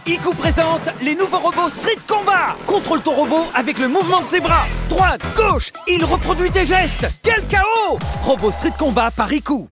Iku présente les nouveaux robots Street Combat. Contrôle ton robot avec le mouvement de tes bras. Droite, gauche, il reproduit tes gestes. Quel chaos! Robot Street Combat par Iku.